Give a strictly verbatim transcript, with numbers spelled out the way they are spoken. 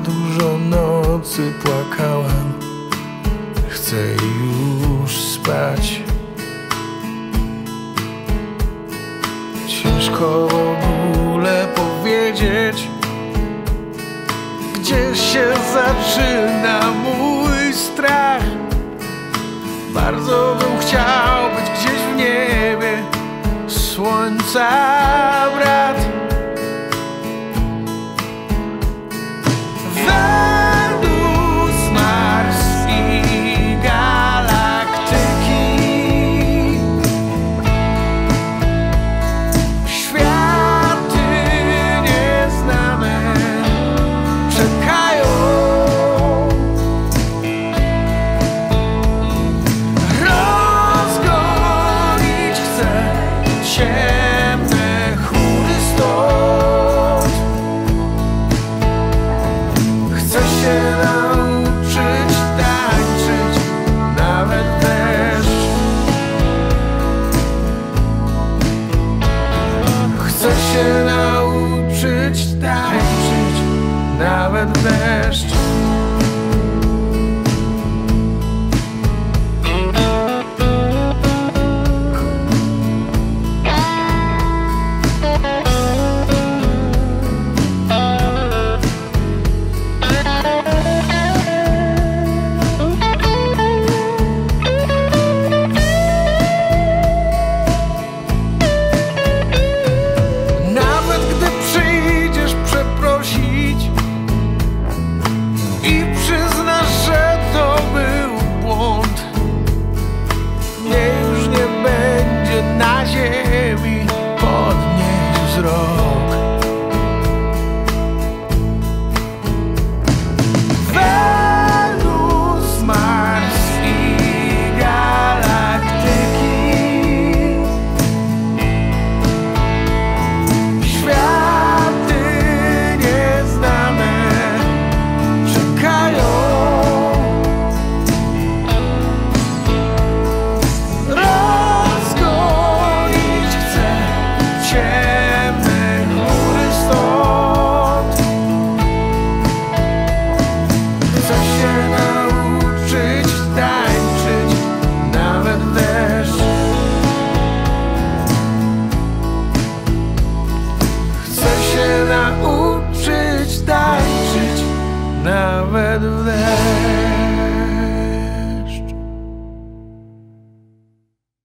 dużo nocy płakałem, chcę już spać. Ciężko w ogóle powiedzieć, gdzie się zaczyna mój strach. Bardzo bym chciał być gdzieś w niebie, słońca brat. Wenus, Mars i galaktyki, światy nieznane czekają. Rozgonić chcę ciemne chmury stąd. Chcę się nauczyć tańczyć nawet deszcz. Chcę się nauczyć tańczyć nawet deszcz. I przyznasz, że to był błąd. Mnie już nie będzie na ziemi, podnieś wzrok. Wenus, Mars i galaktyki, światy nieznane czekają. Rozgonić chcę ciemne chmury stąd. Chcę się nauczyć tańczyć nawet deszcz. Chcę się nauczyć tańczyć nawet w deszcz.